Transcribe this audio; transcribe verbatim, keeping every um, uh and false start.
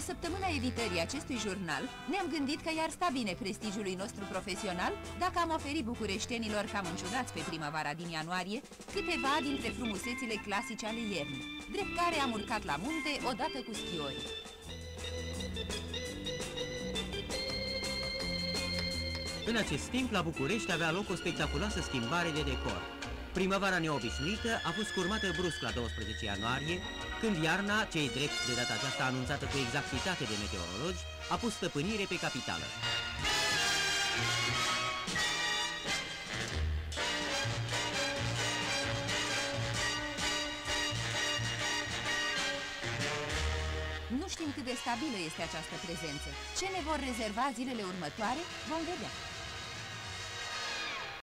săptămâna editării acestui jurnal, ne-am gândit că i-ar sta bine prestigiului nostru profesional dacă am oferit bucureștenilor cam înciudați pe primăvara din ianuarie câteva dintre frumusețile clasice ale iernii, drept care am urcat la munte odată cu schiorii. În acest timp, la București avea loc o spectaculoasă schimbare de decor. Primăvara neobișnuită a fost curmată brusc la douăsprezece ianuarie, când iarna, cei drept de data aceasta anunțată cu exactitate de meteorologi, a pus stăpânire pe capitală. Nu știm cât de stabilă este această prezență. Ce ne vor rezerva zilele următoare, vom vedea.